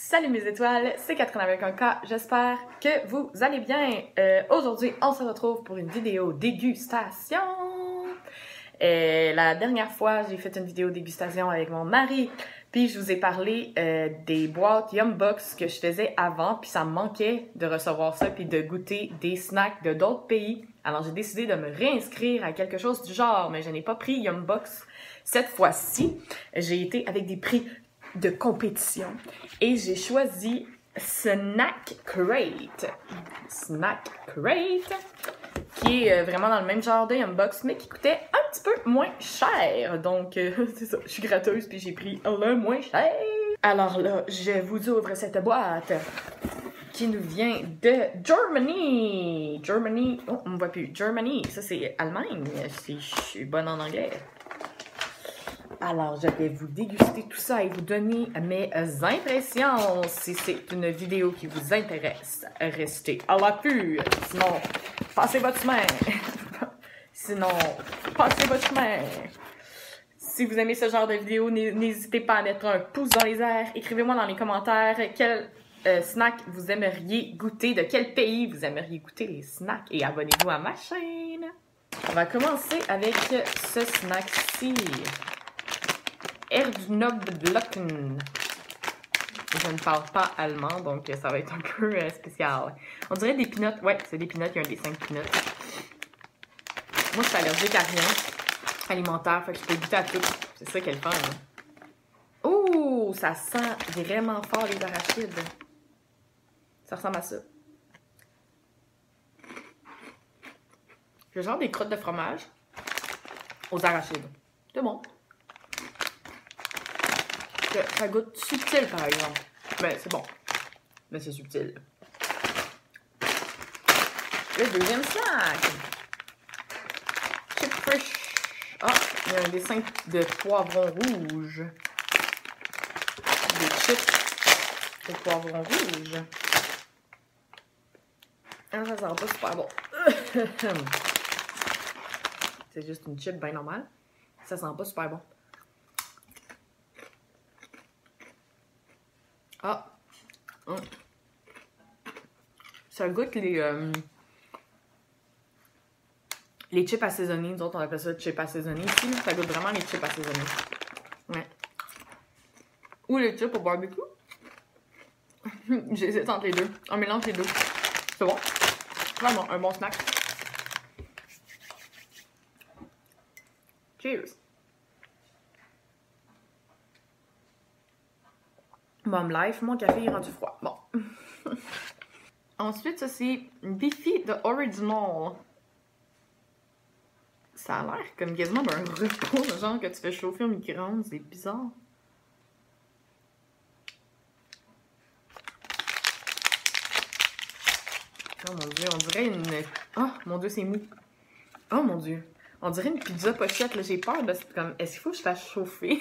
Salut mes étoiles, c'est Catherine avec un K, j'espère que vous allez bien. Aujourd'hui, on se retrouve pour une vidéo dégustation. La dernière fois, j'ai fait une vidéo dégustation avec mon mari, puis je vous ai parlé des boîtes Yum Box que je faisais avant, puis ça me manquait de recevoir ça, puis de goûter des snacks de d'autres pays. Alors j'ai décidé de me réinscrire à quelque chose du genre, mais je n'ai pas pris Yum Box cette fois-ci. J'ai été avec des prix de compétition et j'ai choisi Snack Crate. Snack Crate, qui est vraiment dans le même genre de Yum Box, mais qui coûtait un petit peu moins cher. Donc, c'est ça, je suis gratteuse puis j'ai pris le moins cher. Alors là, je vous ouvre cette boîte qui nous vient de Germany. Germany, oh, on ne voit plus. Germany, ça c'est Allemagne. Je suis bonne en anglais. Alors, je vais vous déguster tout ça et vous donner mes impressions. Si c'est une vidéo qui vous intéresse, restez à l'affût. Sinon, passez votre chemin. Si vous aimez ce genre de vidéo, n'hésitez pas à mettre un pouce dans les airs. Écrivez-moi dans les commentaires quel snack vous aimeriez goûter, de quel pays vous aimeriez goûter les snacks. Et abonnez-vous à ma chaîne. On va commencer avec ce snack-ci. Erdnöbelchen. Je ne parle pas allemand, donc ça va être un peu spécial. On dirait des peanuts. Ouais, c'est des peanuts, il y a un dessin de peanuts. Moi, je suis allergique à rien alimentaire, fait que je peux goûter à tout. C'est ça qu'elle fait, hein. Oh, ça sent vraiment fort les arachides. Ça ressemble à ça. Je genre des crottes de fromage aux arachides. C'est bon. Ça goûte subtil, par exemple. Mais c'est bon. Mais c'est subtil. Le deuxième snack. Chip Fresh. Ah, il y a un dessin de poivron rouge. Des chips de poivron rouge. Ah, ça sent pas super bon. C'est juste une chip bien normale. Ça sent pas super bon. Ah! Ça goûte les chips assaisonnés. Nous autres, on appelle ça chips assaisonnés ici. Ça goûte vraiment les chips assaisonnés. Ouais. Ou les chips au barbecue. J'hésite entre les deux. On mélange les deux. C'est bon. Vraiment, un bon snack. Cheers! Mom Life, mon café est rendu froid. Bon. Ensuite, ça c'est Biffy The Original. Ça a l'air comme quasiment un repos, genre que tu fais chauffer au micro-ondes. C'est bizarre. Oh mon dieu, on dirait une... Oh mon dieu, c'est mou. Oh mon dieu. On dirait une pizza pochette, là. J'ai peur de... Comme, est-ce qu'il faut que je fasse chauffer?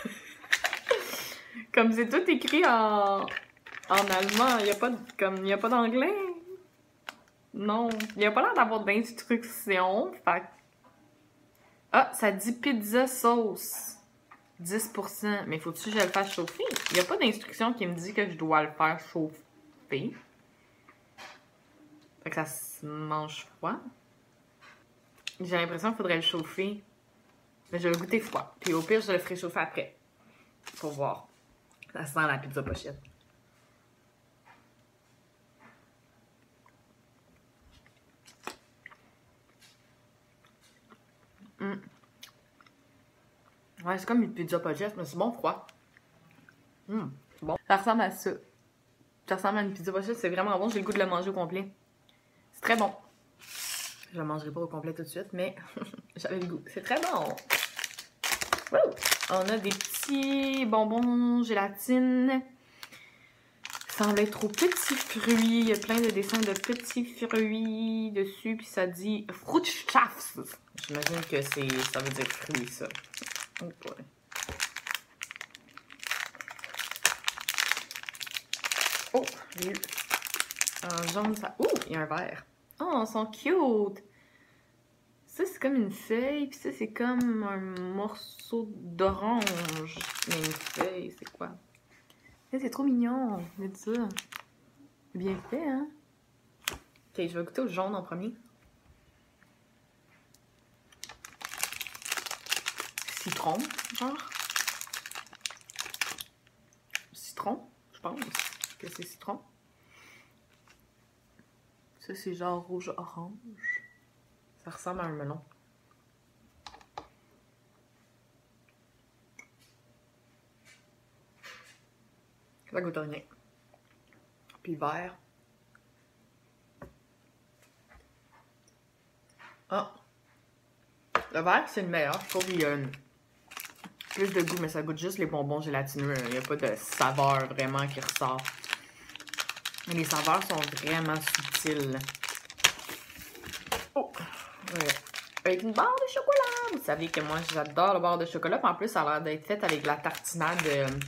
Comme c'est tout écrit en allemand, il n'y a pas d'anglais. Non, il n'y a pas l'air d'avoir d'instructions. Fait... Ah, ça dit pizza sauce. 10%. Mais faut-tu que je le fasse chauffer? Il n'y a pas d'instruction qui me dit que je dois le faire chauffer. Fait que ça se mange froid. J'ai l'impression qu'il faudrait le chauffer. Mais je vais le goûter froid. Puis au pire, je le ferai chauffer après. Pour voir. Ça sent la pizza pochette. Ouais, c'est comme une pizza pochette, mais c'est bon froid. C'est bon. Ça ressemble à ça. Ça ressemble à une pizza pochette, c'est vraiment bon. J'ai le goût de le manger au complet. C'est très bon. Je le mangerai pas au complet tout de suite, mais j'avais le goût. C'est très bon. Woo! On a des petits bonbons gélatine. Ça semble être aux petits fruits. Il y a plein de dessins de petits fruits dessus. Puis ça dit Fruchtschafts. J'imagine que ça veut dire fruits, ça. Oh boy. Oh, j'ai eu un jaune, ça. Oh, il y a un vert. Oh, ils sont cute. Ça, c'est comme une feuille. Puis ça, c'est comme un morceau d'orange. Mais une feuille, c'est quoi? C'est trop mignon, mais ça. C'est bien fait, hein? Ok, je vais goûter au jaune en premier. Citron, genre. Citron, je pense que c'est citron. Ça, c'est genre rouge-orange. Ça ressemble à un melon. Ça goûte rien. Puis vert. Ah! Le vert, c'est le meilleur. Je trouve qu'il y a plus de goût, mais ça goûte juste les bonbons gélatineux. Il n'y a pas de saveur vraiment qui ressort. Les saveurs sont vraiment subtiles. Oh! Ouais. Avec une barre de chocolat! Vous savez que moi, j'adore le beurre de chocolat. Puis en plus, ça a l'air d'être fait avec la tartinade...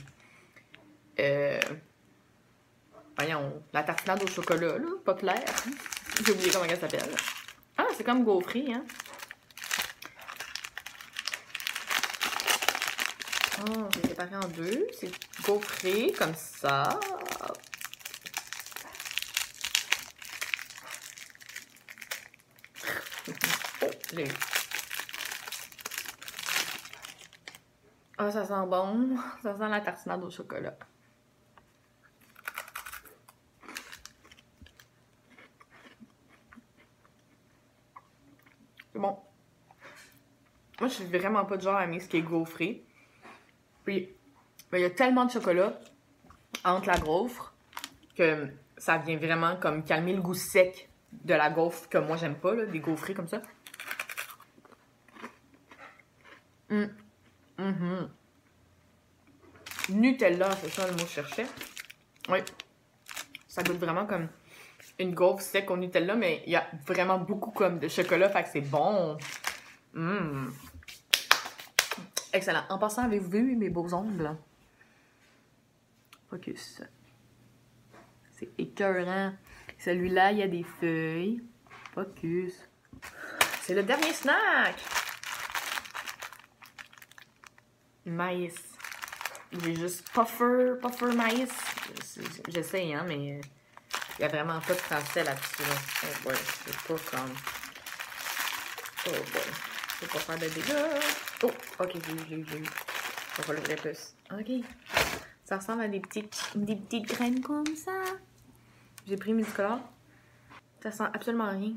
voyons, la tartinade au chocolat, là, pas clair. J'ai oublié comment elle s'appelle. Ah, c'est comme gaufré, hein? Oh, c'est séparé en deux. C'est gaufré, comme ça. Oh, j'ai eu. Ah, ça sent bon. Ça sent la tartinade au chocolat. C'est bon. Moi, je suis vraiment pas du genre à aimer ce qui est gaufré. Puis, ben, il y a tellement de chocolat entre la gaufre que ça vient vraiment comme calmer le goût sec de la gaufre que moi j'aime pas, là, des gaufrés comme ça. Nutella, c'est ça le mot que je cherchais. Oui. Ça goûte vraiment comme une gaufre sec au Nutella, mais il y a vraiment beaucoup comme de chocolat, fait que c'est bon. Excellent. En passant, avez-vous vu mes beaux ongles? Focus. C'est écœurant. Celui-là, il y a des feuilles. Focus. C'est le dernier snack! Maïs. J'ai juste puffer maïs. J'essaye, hein, mais il n'y a vraiment pas de français là-dessus. Là. Oh boy, c'est pas comme... Oh boy. Je vais pas faire de dégâts. Oh, ok, j'ai eu. On va l'ouvrir plus. Ok. Ça ressemble à des petites graines comme ça. J'ai pris multicolore. Ça sent absolument rien.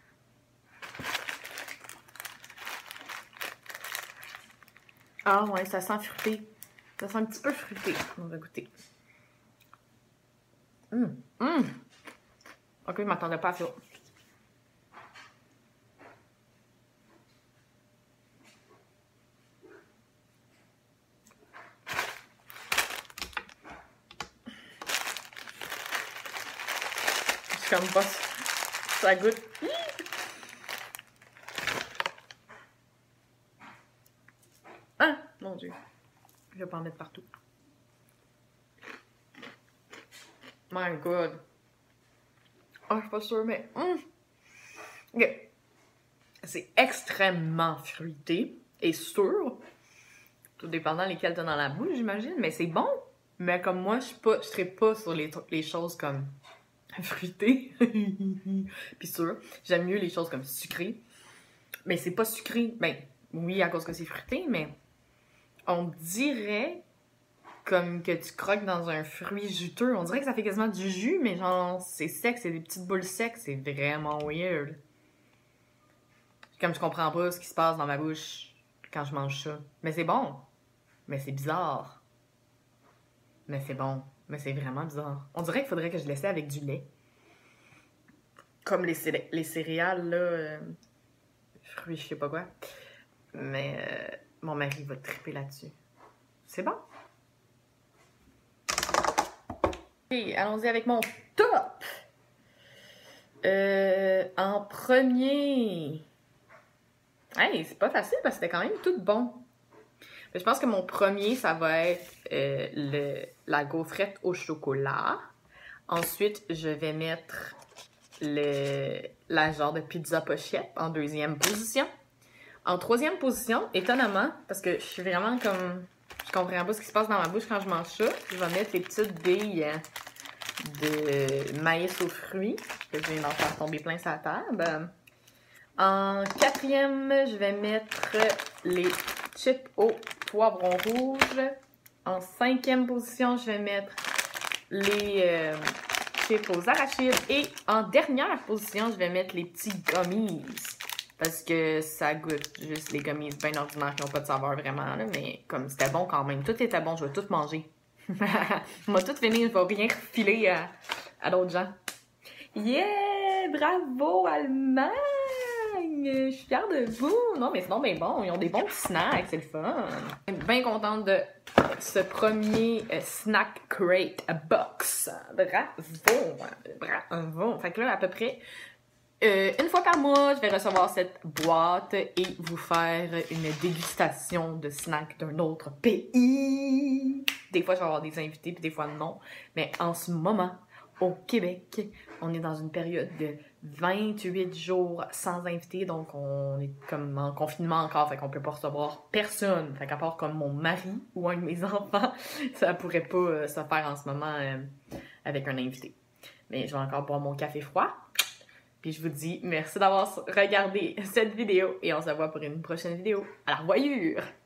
Ah ouais, ça sent fruité. Ça sent un petit peu fruité. On va goûter. Ok, je m'attendais pas à ça. Je comme pas. Ça goûte. Ah, mon Dieu. Je vais pas en mettre partout. My God. Ah, je suis pas sûre, mais... Ok. C'est extrêmement fruité et sûr. Tout dépendant lesquels t'as dans la bouche, j'imagine. Mais c'est bon. Mais comme moi, je serais pas sur les choses comme fruitées. Puis sûr. J'aime mieux les choses comme sucrées. Mais c'est pas sucré. Ben, oui, à cause que c'est fruité, mais on dirait comme que tu croques dans un fruit juteux. On dirait que ça fait quasiment du jus, mais genre, c'est sec, c'est des petites boules secs. C'est vraiment weird. Comme je comprends pas ce qui se passe dans ma bouche quand je mange ça. Mais c'est bon. Mais c'est bizarre. Mais c'est bon. Mais c'est vraiment bizarre. On dirait qu'il faudrait que je l'essaie avec du lait. Comme les céréales, là. Fruits, je sais pas quoi. Mais mon mari va triper là-dessus. C'est bon. Ok, allons-y avec mon top. En premier... Hey, c'est pas facile parce que c'était quand même tout bon. Mais je pense que mon premier, ça va être la gaufrette au chocolat. Ensuite, je vais mettre la genre de pizza pochette en deuxième position. En troisième position, étonnamment, parce que je suis comprends pas ce qui se passe dans ma bouche quand je mange ça. Je vais mettre les petites billes de maïs aux fruits, que je viens d'en faire tomber plein sur la table. En quatrième, je vais mettre les chips au poivron rouge. En cinquième position, je vais mettre les chips aux arachides. Et en dernière position, je vais mettre les petits gummies. Parce que ça goûte juste les gummies bien ordinaires qui n'ont pas de saveur vraiment. Là, mais comme c'était bon quand même. Tout était bon, je vais tout manger. On va tout finir, je vais rien refiler à d'autres gens. Yeah! Bravo, Allemagne! Je suis fière de vous! Non, mais sinon, ben bon, ils ont des bons petits snacks, c'est le fun! Je suis bien contente de ce premier snack crate box. Bravo! Bravo! Fait que là, à peu près, une fois par mois, je vais recevoir cette boîte et vous faire une dégustation de snacks d'un autre pays. Des fois, je vais avoir des invités, puis des fois, non. Mais en ce moment, au Québec, on est dans une période de 28 jours sans invités, donc on est comme en confinement encore, fait qu'on peut pas recevoir personne. Fait qu'à part comme mon mari ou un de mes enfants, ça pourrait pas se faire en ce moment avec un invité. Mais je vais encore boire mon café froid. Puis je vous dis merci d'avoir regardé cette vidéo et on se voit pour une prochaine vidéo. À la revoyure!